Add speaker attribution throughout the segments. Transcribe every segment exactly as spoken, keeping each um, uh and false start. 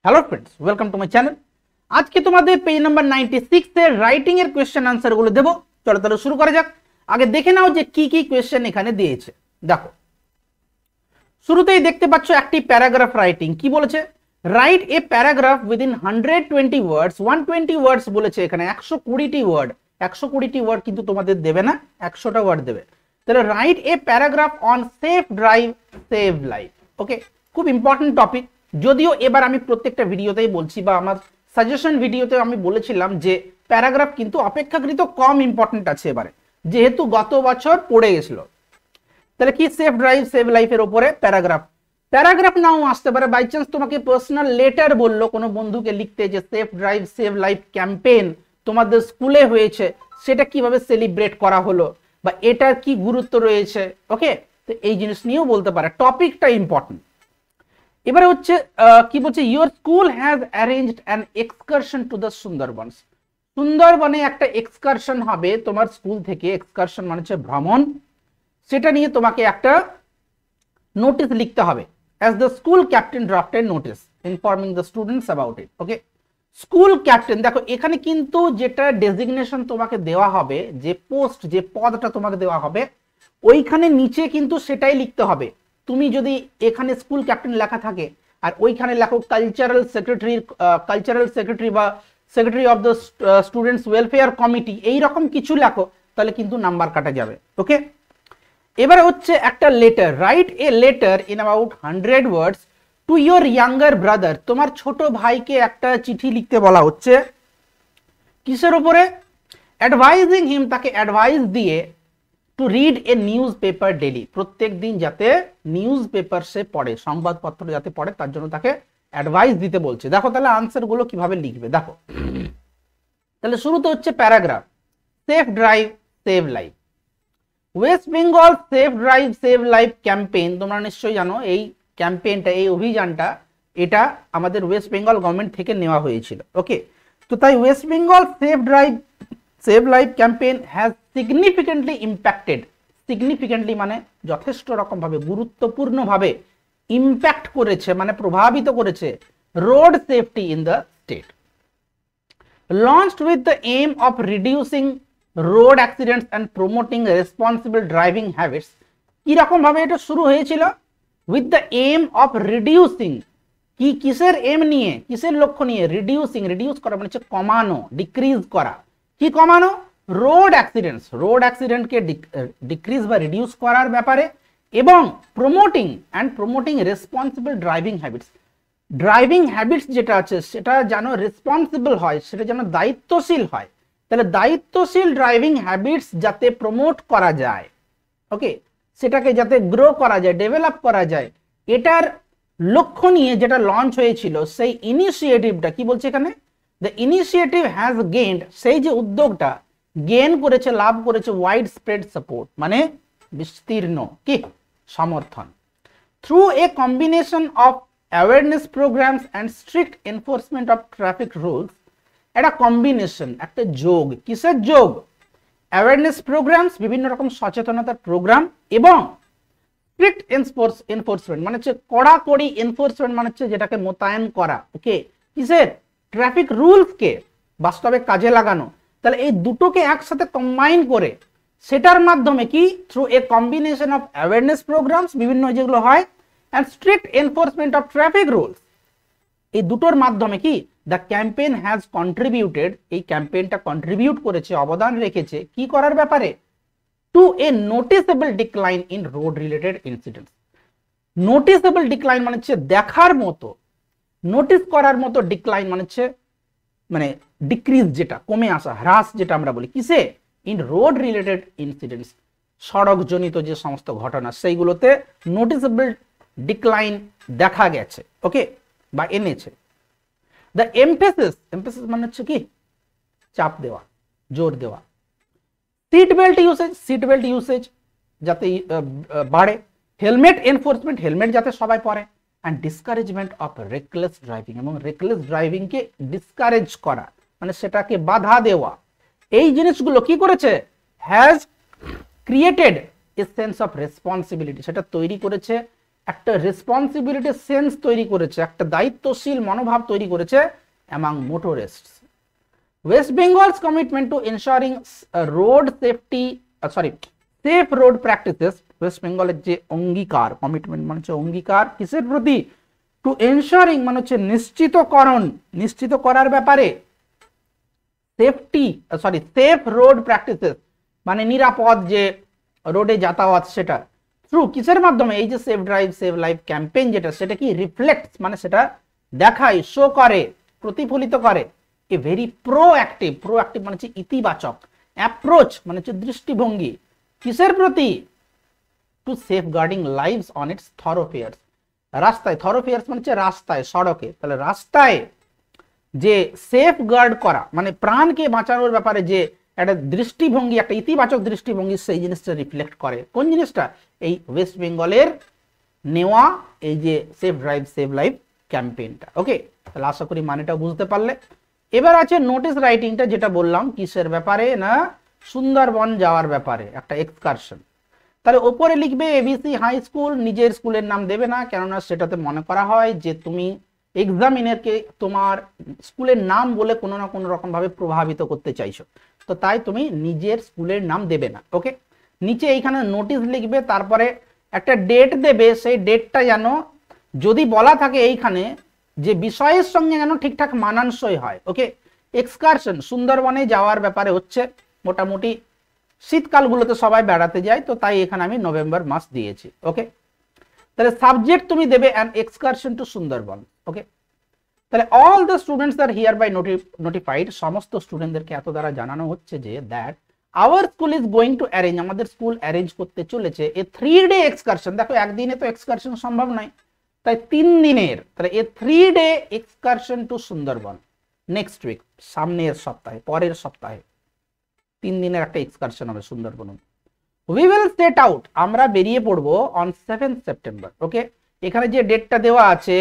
Speaker 1: Hello friends, welcome to my channel. आज के तुम्हारे पेज नंबर छियानवे এর রাইটিং এর কোশ্চেন आंसर গুলো দেব। চলো তাহলে শুরু করা যাক। আগে দেখে নাও যে কি কি কোশ্চেন এখানে দিয়েছে। দেখো, শুরুতেই দেখতে পাচ্ছ একটি প্যারাগ্রাফ রাইটিং। কি বলেছে? রাইট এ প্যারাগ্রাফ উইদিন একশো বিশ ওয়ার্ডস। একশো বিশ ওয়ার্ডস বলেছে, এখানে একশো কুড়ি টি ওয়ার্ড। একশো কুড়ি টি ওয়ার্ড কিন্তু তোমাদের দেবে না, একশো টা ওয়ার্ড দেবে। তাহলে write a paragraph on safe drive save life. Okay, খুব ইম্পর্টেন্ট টপিক। যদিও এবার আমি প্রত্যেকটা ভিডিওতেই বলছি বা আমার সাজেশন ভিডিওতে আমি বলেছিলাম যে প্যারাগ্রাফ কিন্তু অপেক্ষাকৃত কম ইম্পর্টেন্ট আছে এবারে, যেহেতু গত বছর পড়ে গেছিল। তাহলে কি সেফ ড্রাইভ সেভ লাইফের উপরে প্যারাগ্রাফ। প্যারাগ্রাফ নাও আসতে পারে, বাই চান্স তোমাকে পার্সোনাল লেটার বললো কোনো বন্ধুকে লিখতে যে safe drive save life campaign তোমাদের স্কুলে হয়েছে, সেটা কিভাবে সেলিব্রেট করা হলো বা এটার কি গুরুত্ব রয়েছে। ওকে, তো এই জিনিস নিয়েও বলতে পারে, টপিকটা ইম্পর্টেন্ট। এবারে হচ্ছে কি বলছে, your school has arranged an excursion to the Sundarbans. সুন্দরবনে একটা এক্সকারশন হবে তোমার স্কুল থেকে। এক্সকারশন মানে হচ্ছে ভ্রমণ। সেটা নিয়ে তোমাকে একটা নোটিস লিখতে হবে। As the school captain drafted notice informing the students about it. Okay, school captain, দেখো এখানে কিন্তু যেটা ডেজিগনেশন তোমাকে দেওয়া হবে, যে পোস্ট যে পদটা তোমাকে দেওয়া হবে, ওইখানে নিচে কিন্তু সেটাই লিখতে হবে। তুমি যদি এখানে স্কুল ক্যাপ্টেন লেখা থাকে আর ওইখানে লেখো কালচারাল সেক্রেটারি, কালচারাল সেক্রেটারি বা secretary of the students welfare committee, এইরকম কিছু লেখো, তাহলে কিন্তু নাম্বার কাটা যাবে। ওকে, এবারে হচ্ছে একটা letter. Write a letter in about hundred words to your younger brother. তোমার ছোট ভাইকে একটা চিঠি লিখতে বলা হচ্ছে। কিসের উপরে? অ্যাডভাইজিং হিম, তাকে অ্যাডভাইস দিয়ে to read a newspaper daily, প্রত্যেক দিন যাতে নিউজ পেপার সে পড়ে, সংবাদপত্র যাতে পড়ে, তার জন্য তাকে অ্যাডভাইস দিতে বলছে। দেখো তাহলে আনসার গুলো কিভাবে লিখবে। দেখো তাহলে শুরুতে হচ্ছে paragraph, safe drive save life. West Bengal safe drive save life campaign, তোমরা নিশ্চয়ই জানো এই ক্যাম্পেইনটা, এই অভিযানটা, এটা আমাদের ওয়েস্ট বেঙ্গল গভর্নমেন্ট থেকে নেওয়া হয়েছিল। ওকে, তো তাই West Bengal safe drive save life campaign has significantly impacted. Significantly মানে যথেষ্ট রকম ভাবে, গুরুত্বপূর্ণ ভাবে ইম্প্যাক্ট করেছে, মানে প্রভাবিত করেছে road safety in the state. Launched with the aim of reducing road accidents and promoting responsible driving habits. কিরকম ভাবে এটা শুরু হয়েছিল? With the aim of reducing, কি কিসের এম নিয়ে, কিসের লক্ষ্য নিয়ে? রিডিউসিং, রিডিউস করা মানে হচ্ছে কমানো, ডিক্রিজ করা। কি কমানো? রোড অ্যাক্সিডেন্টস, রোড অ্যাক্সিডেন্টকে ডিক্রিজ বা রিডিউস করার ব্যাপারে, এবং promoting and promoting responsible driving habits. Driving habits যেটা আছে সেটা যেন রেসপন্সিবল হয়, সেটা যেন দায়িত্বশীল হয়। তাহলে দায়িত্বশীল ড্রাইভিং হ্যাবিটস যাতে প্রমোট করা যায়, ওকে, সেটাকে যাতে গ্রো করা যায়, ডেভেলপ করা যায়, এটার লক্ষ্য নিয়ে যেটা লঞ্চ হয়েছিল, সেই ইনিশিয়েটিভটা কি বলছে এখানে? দ্য ইনিশিয়েটিভ হ্যাজ গেইনড, সেই যে উদ্যোগটা গেইন করেছে, লাভ করেছে ওয়াইড স্প্রেড সাপোর্ট, মানে বিস্তীর্ণ কি সমর্থন। Through a combination of awareness programs and strict enforcement of traffic rules. একটা কম্বিনেশন, একটা যোগ। কিসের যোগ? অ্যাওয়ারনেস প্রোগ্রামস, বিভিন্ন রকম সচেতনতার প্রোগ্রাম, এবং স্ট্রিক্ট এনফোর্সমেন্ট মানে হচ্ছে কড়াকড়ি, এনফোর্সমেন্ট মানে হচ্ছে যেটাকে মোতায়েন করা। ওকে, কিসের? ট্রাফিক রুলসকে বাস্তবে কাজে লাগানো। তাহলে এই দুটোকে একসাথে কম্বাইন করে, সেটার মাধ্যমে কি, through a combination of awareness programs, বিভিন্ন যেগুলো হয়, and strict enforcement of traffic rules, এই দুটোর মাধ্যমে কি, দ্য ক্যাম্পেইন হ্যাজ কন্ট্রিবিউটেড, এই ক্যাম্পেইনটা কন্ট্রিবিউট করেছে, অবদান রেখেছে কি করার ব্যাপারে? To a noticeable decline in road related incidents. Noticeable decline মানে হচ্ছে দেখার মতো, নোটিস করার মতো, ডিক্লাইন মানে হচ্ছে মানে ডিক্রিজ, যেটা কমে আসা, হ্রাস যেটা আমরা বলি। কিসে? ইন রোড রিলেটেড ইনসিডেন্টস, সড়ক জনিত যে সমস্ত ঘটনা, সেইগুলোতে নোটিসেবল ডিক্লাইন দেখা গেছে। ওকে, বা এনেছে। দ্য এমফেসিস, এমফেসিস মানে হচ্ছে কি, চাপ দেওয়া, জোর দেওয়া। Seat belt usage, seat belt usage যাতে বাড়ে। হেলমেট এনফোর্সমেন্ট, হেলমেট যাতে সবাই পরে। And discouragement of reckless driving, এবং রেকলেস ড্রাইভিংকে ডিসকারেজ করা মানে সেটাকে বাধা দেওয়া। এই জিনিসগুলো কি করেছে? Has created a sense of responsibility, সেটা তৈরি করেছে একটা রেসপন্সিবিলিটি সেন্স তৈরি করেছে, একটা দায়িত্বশীল মনোভাব তৈরি করেছে among motorists. West Bengal's commitment to ensuring road safety sorry safe road practices, West বেঙ্গলের যে অঙ্গীকার, কমিটমেন্ট মানে হচ্ছে অঙ্গীকার, কিসের প্রতি? টু এনশিওরিং মানে হচ্ছে নিশ্চিতকরণ, নিশ্চিত করার ব্যাপারে, safety sorry safe road practices মানে নিরাপদ যে রোডে যাতায়াত, সেটা থ্রু কিসের মাধ্যমে? এই যে safe drive save life campaign যেটা, সেটা কি রিফ্লেক্টস মানে সেটা দেখায়, শো করে, প্রতিফলিত করে এ ভেরি প্রোঅ্যাক্টিভ, প্রোঅ্যাক্টিভ মানে হচ্ছে ইতিবাচক, অ্যাপ্রোচ মানে হচ্ছে দৃষ্টিভঙ্গি, কিসের প্রতি? To safeguarding lives on its thoroughfares, রাস্তায়, থরোফেয়ার্স মানে হচ্ছে রাস্তায়, সড়কে, তাহলে রাস্তায় যে সেফ গার্ড করা মানে প্রাণকে বাঁচানোর ব্যাপারে যে একটা দৃষ্টিভঙ্গি, একটা ইতিবাচক দৃষ্টিভঙ্গি, সেই জিনিসটা রিফ্লেক্ট করে। কোন জিনিসটা? এই ওয়েস্ট বেঙ্গলের নেওয়া এই যে সেফ ড্রাইভ সেভ লাইফ ক্যাম্পেইনটা। ওকে, তাহলে আশা করি মানেটা বুঝতে পারলে। এবার আছে নোটিস রাইটিংটা, যেটা বললাম কিসের ব্যাপারে না সুন্দরবন যাওয়ার ব্যাপারে, একটা এক্সকারশন। তাহলে ওপরে লিখবে এবিসি হাই স্কুল, নিজের স্কুলের নাম দেবে না, কেননা সেটাতে মনে করা হয় যে তুমি এক্সামিনারকে তোমার স্কুলের নাম বলে কোনো না কোনো রকম ভাবে প্রভাবিত করতে চাইছো, তো তাই তুমি নিজের স্কুলের নাম দেবে না। ওকে, নিচে এইখানে নোটিশ লিখবে, তারপরে একটা ডেট দেবে, সেই ডেটটা যেন যদি বলা থাকে এইখানে যে বিষয়ের সঙ্গে যেন ঠিকঠাক মানানসই হয়। ওকে, এক্সকারশন সুন্দরবনে যাওয়ার ব্যাপারে হচ্ছে, মোটামুটি শীতকালগুলোতে সবাই বেড়াতে যায়, তো তাই এখানে আমি নভেম্বর মাস দিয়েছি। ওকে, তাহলে সাবজেক্ট তুমি দেবে an excursion to Sundarban. Okay, তাহলে all the students are hereby notified, সমস্ত স্টুডেন্টদেরকে এত দ্বারা জানানো হচ্ছে যে that our school is going to arrange, আমাদের স্কুল অ্যারেঞ্জ করতে চলেছে এ থ্রি ডে এক্সকারশন। দেখো একদিনে তো এক্সকারশন সম্ভব নয়, তাই তিন দিনের, তাহলে a three day excursion to Sundarban next week, সামনের সপ্তাহে, পরের সপ্তাহে তিন দিনের একটা এক্সকারশন হবে Sundarban. We will set out, আমরা বেরিয়ে পড়বো অন সেভেন্থ সেপ্টেম্বর। ওকে, এখানে যে ডেটটা দেওয়া আছে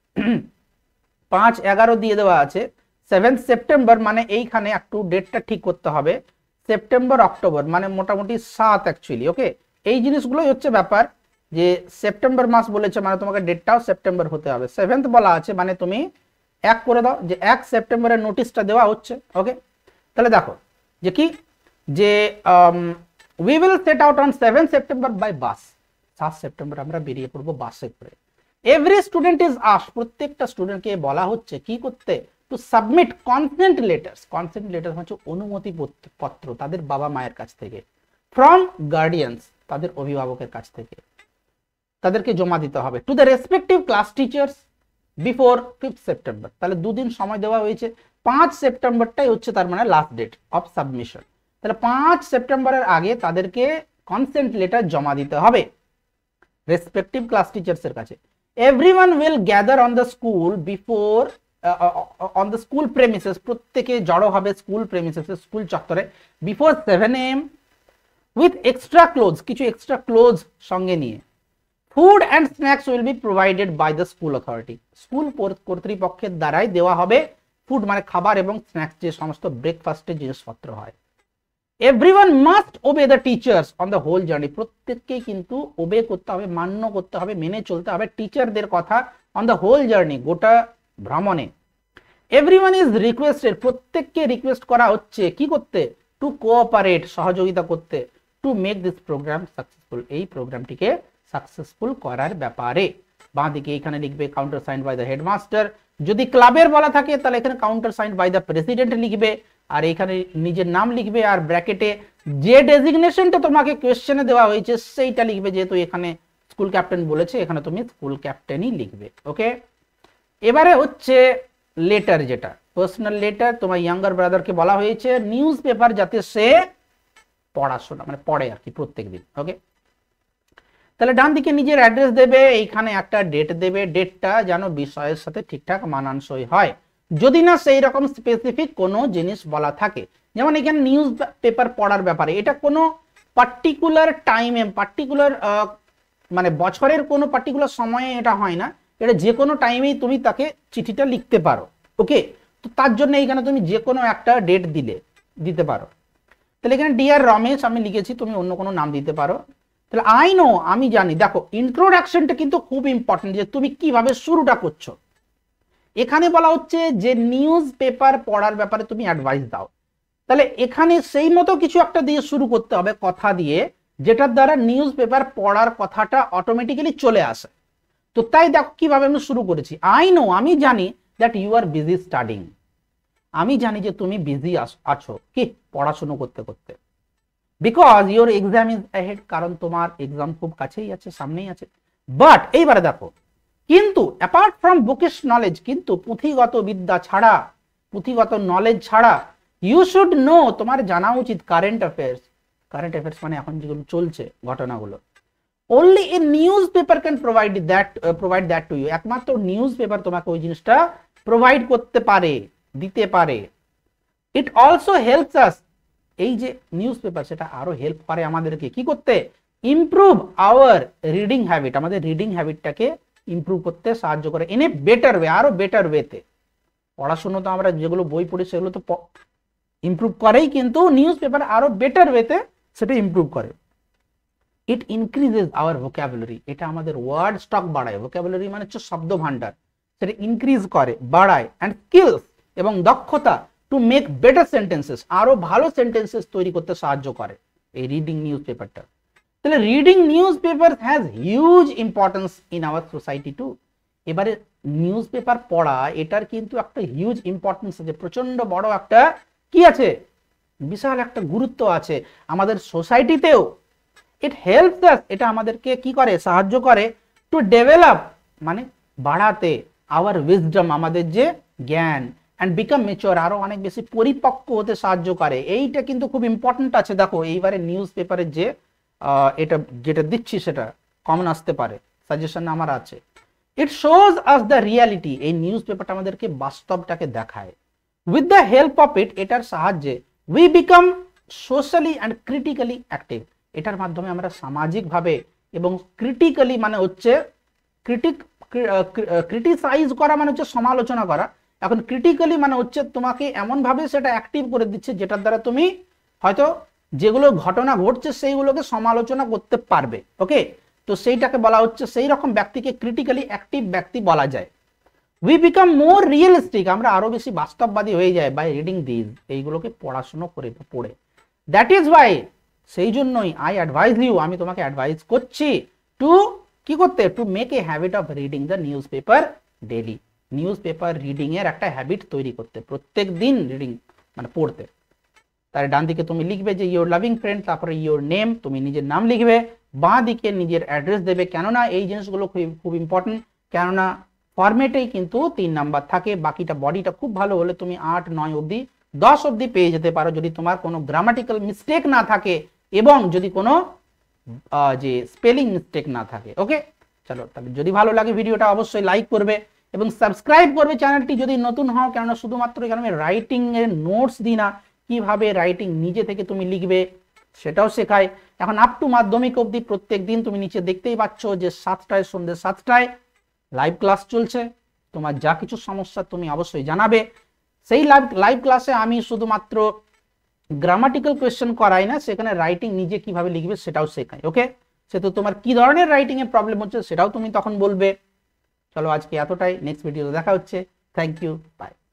Speaker 1: পাঁচ এগারো দিয়ে দেওয়া আছে, সেভেন্থ সেপ্টেম্বর মানে এইখানে একটু ডেটটা ঠিক করতে হবে, সেপ্টেম্বর অক্টোবর মানে মোটামুটি সাত অ্যাকচুয়ালি। ওকে, এই জিনিসগুলোই হচ্ছে ব্যাপার, যে সেপ্টেম্বর মাস বলেছে মানে তোমাকে ডেটটাও সেপ্টেম্বর হতে হবে, সেভেন্থ বলা আছে মানে তুমি এক করে দাও, যে এক সেপ্টেম্বরের নোটিশটা দেওয়া হচ্ছে। ওকে, তাহলে দেখো যে কি যে we will set out on seventh September by bus, সাত সেপ্টেম্বর আমরা বেরিয়ে পড়বো বাসে করে। এভরি স্টুডেন্ট ইজ আস্কড, প্রত্যেকটা স্টুডেন্টকে বলা হচ্ছে কি করতে? To submit consent letters, consent letter হচ্ছে অনুমতি পত্র তাদের বাবা মায়ের কাছ থেকে, ফ্রম গার্ডিয়ানস তাদের অভিভাবকের কাছ থেকে তাদেরকে জমা দিতে হবে, to the respective class teachers before fifth September. তাহলে দুদিন সময় দেওয়া হয়েছে, পাঁচ সেপ্টেম্বরটাই হচ্ছে তার মানে লাস্ট ডেট অফ সাবমিশন। তাহলে পাঁচ সেপ্টেম্বরের আগে তাদেরকে কনসেন্ট লেটার জমা দিতে হবে রেসপেক্টিভ ক্লাস টিচার্সের কাছে। Everyone will gather on the school before on the school premises, প্রত্যেকে জড়ো হবে স্কুল প্রেমিসেস, স্কুল চত্বরে before seven am with extra cloth, কিছু এক্সট্রা ক্লোথ সঙ্গে নিয়ে। Food and snacks will be provided by the school authority, school কর্তৃপক্ষের দ্বারাই দেওয়া হবে ফুড মানে খাবার এবং স্ন্যাক্স, যে সমস্ত ব্রেকফাস্টের জিনিসপত্র হয়। Everyone must obey the teachers on the whole journey, প্রত্যেককেই কিন্তু ওবে করতে হবে, মান্য করতে হবে, মেনে চলতে হবে টিচারদের কথা অন দ্য হোল জার্নি, গোটা ভ্রমণে। এভরিওয়ান ইজ রিকোয়েস্টেড, প্রত্যেককে রিকোয়েস্ট করা হচ্ছে কি করতে? টু কোঅপারেট, সহযোগিতা করতে, to make this program successful, এই প্রোগ্রামটিকে সাকসেসফুল করার ব্যাপারে। বাঁ দিকে এখানে লিখবে counter signed by the headmaster, যদি ক্লাবের বলা থাকে তাহলে এখানে counter signed by the president লিখবে, আর এখানে নিজের নাম লিখবে, আর ব্র্যাকেটে যে ডেজিগনেশনটা তোমাকে কোশ্চেনে দেওয়া হয়েছে সেইটা লিখবে, যেহেতু এখানে স্কুল ক্যাপ্টেন বলেছে এখানে তুমি স্কুল ক্যাপ্টেনই লিখবে। ওকে, এবারে হচ্ছে লেটার, যেটা পার্সোনাল লেটার, তোমার ইয়াঙ্গার ব্রাদারকে বলা হয়েছে নিউজ পেপার যাতে সে পড়াশোনা মানে পড়ে আর কি প্রত্যেক দিন। ওকে, তাহলে ডান দিকে নিজের অ্যাড্রেস দেবে, এইখানে একটা ডেট দেবে, ডেটটা যেন বিষয়ের সাথে ঠিকঠাক মানানসই হয়, যদি না সেই রকম স্পেসিফিক কোনো জিনিস বলা থাকে, যেমন এখানে নিউজ পেপার পড়ার ব্যাপারে, এটা কোনো পার্টিকুলার টাইমে পার্টিকুলার মানে বছরের কোনো পার্টিকুলার সময়ে এটা হয় না, এটা যে কোনো টাইমেই তুমি তাকে চিঠিটা লিখতে পারো। ওকে, তো তার জন্য এইখানে তুমি যে কোনো একটা ডেট দিলে দিতে পারো। তাহলে এখানে ডিয়ার রমেশ আমি লিখেছি, তুমি অন্য কোনো নাম দিতে পারো। তাহলে আই নো, আমি জানি। দেখো ইন্ট্রোডাকশনটা কিন্তু খুব ইম্পর্টেন্ট, যে তুমি কিভাবে শুরুটা করছো। এখানে বলা হচ্ছে যে নিউজ পেপার পড়ার ব্যাপারে তুমি অ্যাডভাইস দাও, তাহলে এখানে সেই মতো কিছু একটা দিয়ে শুরু করতে হবে, কথা দিয়ে, যেটার দ্বারা নিউজ পেপার পড়ার কথাটা অটোমেটিক্যালি চলে আসে। তো তাই দেখো কিভাবে আমি শুরু করেছি। আই নো, আমি জানি that you are busy studying, আমি জানি যে তুমি বিজি আছো কি পড়াশোনা করতে করতে, because your exam is ahead, কারণ তোমার এক্সাম খুব কাছেই আছে, সামনেই আছে। বাট এইবারে দেখো, কিন্তু অ্যাপার্ট ফ্রম বুকিশ নলেজ, কিন্তু পুঁথিগত বিদ্যা ছাড়া, পুঁথিগত নলেজ ছাড়া, ইউ শুড নো, তোমার জানা উচিত কারেন্ট অ্যাফেয়ার্স। কারেন্ট অ্যাফেয়ার্স মানে এখন যেগুলো চলছে ঘটনাগুলো। Only a newspaper can provide that provide that to you, একমাত্র নিউজ পেপার তোমাকে ওই জিনিসটা প্রোভাইড করতে পারে, দিতে পারে। ইট অলসো হেল্পস আস, এই যে নিউজ পেপার সেটা আরো হেল্প করে আমাদেরকে কি করতে, ইমপ্রুভ আওয়ার রিডিং হ্যাবিট, আমাদের রিডিং হ্যাবিটটাকে ইমপ্রুভ করতে সাহায্য করে, ইন এ বেটার ওয়ে, আরো বেটার ওয়েতে। পড়াশোনা তো আমরা যেগুলো বই পড়ি সেগুলো তো ইমপ্রুভ করেই, কিন্তু নিউজ পেপার আরো বেটার ওয়েতে সেটা ইমপ্রুভ করে। ইট ইনক্রিজেস আওয়ার ভোকাবুলারি, এটা আমাদের ওয়ার্ড স্টক বাড়ায়, ভোকাবুলারি মানে হচ্ছে শব্দ ভান্ডার, সেটা ইনক্রিজ করে, বাড়ায়, অ্যান্ড স্কিলস এবং দক্ষতা, টু মেক বেটার সেন্টেন্সেস, আরো ভালো সেন্টেন্সেস তৈরি করতে সাহায্য করে এই রিডিং নিউজ পেপারটা। তাহলে reading newspaper has huge importance in our society too. এবারে নিউজ পেপার পড়া, এটার কিন্তু একটা হিউজ ইম্পর্টেন্স আছে, প্রচন্ড বড় একটা কি আছে, বিশাল একটা গুরুত্ব আছে আমাদের সোসাইটিতেও। ইট হেল্পস আস, এটা আমাদেরকে কি করে, সাহায্য করে, টু ডেভেলপ মানে বাড়াতে, আওয়ার উইজডম, আমাদের যে জ্ঞান, অ্যান্ড বিকাম মেচিওর, আরো অনেক বেশি পরিপক্ক হতে সাহায্য করে। এইটা কিন্তু খুব ইম্পর্টেন্ট আছে। দেখো এইবারে নিউজ পেপারের যে এটা যেটা দিচ্ছি সেটা কমন আসতে পারে, সাজেশন আমার আছে। It shows us the reality, এই নিউজ পেপারটা আমাদেরকে বাস্তবটাকে দেখায়। With the help of it, এটার সাহায্যে, we become socially and critically active, এটার মাধ্যমে আমরা সামাজিকভাবে এবং ক্রিটিক্যালি মানে হচ্ছে ক্রিটিক ক্রিটিসাইজ করা মানে হচ্ছে সমালোচনা করা, এখন ক্রিটিক্যালি মানে হচ্ছে তোমাকে এমন ভাবে সেটা অ্যাক্টিভ করে দিচ্ছে যেটার দ্বারা তুমি হয়তো যেগুলো ঘটনা ঘটছে সেইগুলোকে সমালোচনা করতে পারবে। ওকে, তো সেইটাকে বলা হচ্ছে, সেই রকম ব্যক্তিকে ক্রিটিক্যালি অ্যাক্টিভ ব্যক্তি বলা যায়। উই বিকাম মোর রিয়েলিস্টিক, আমরা আরো বেশি বাস্তববাদী হয়ে যায় বাই রিডিং দিস, এইগুলোকে পড়াশোনা করে পড়ে। দ্যাট ইজ ওয়াই, সেই জন্যই আই অ্যাডভাইজ ইউ, আমি তোমাকে অ্যাডভাইস করছি, টু কি করতে, to make a habit of reading the newspaper daily, newspaper reading এর একটা হ্যাবিট তৈরি করতে, প্রত্যেক দিন রিডিং মানে পড়তে। তার ডান দিকে তুমি লিখবে যে ইওর লাভিং ফ্রেন্ড, তারপরে ইওর নেম, তুমি নিজের নাম লিখবে, বাঁ দিকে নিজের অ্যাড্রেস দেবে, কেননা এই জিনিসগুলো খুব খুব ইম্পর্টেন্ট, কেননা ফরম্যাটেই কিন্তু তিন নাম্বার থাকে, বাকিটা বডিটা খুব ভালো হলে তুমি আট নয় অবধি দশ অবধি পেয়ে যেতে পারো, যদি তোমার কোনো গ্রামাটিক্যাল মিস্টেক না থাকে এবং যদি কোনো যে স্পেলিং মিস্টেক না থাকে। ওকে, চলো তাহলে যদি ভালো লাগে ভিডিওটা অবশ্যই লাইক করবে এবং সাবস্ক্রাইব করবে চ্যানেলটি যদি নতুন হও, কেননা শুধুমাত্র এখানে আমি রাইটিং এর নোটস দিই না, কিভাবে রাইটিং নিজে থেকে তুমি লিখবে সেটাও শেখাই। এখন আপ টু মাধ্যমিক অবধি প্রত্যেক দিন তুমি নিচে দেখতেই পাচ্ছ যে সাতটায় সন্ধ্যে সাতটায় লাইভ ক্লাস চলছে, তোমার যা কিছু সমস্যা তুমি অবশ্যই জানাবে। সেই লাইভ লাইভ ক্লাসে আমি শুধুমাত্র গ্রামাটিক্যাল কোয়েশ্চেন করাই না, সেখানে রাইটিং নিজে কিভাবে লিখবে সেটাও শেখাই। ওকে, সে তো তোমার কি ধরনের রাইটিং এর প্রবলেম হচ্ছে সেটাও তুমি তখন বলবে। চলো আজকে এতটাই, নেক্সট ভিডিওতে দেখা হচ্ছে। Thank you, by.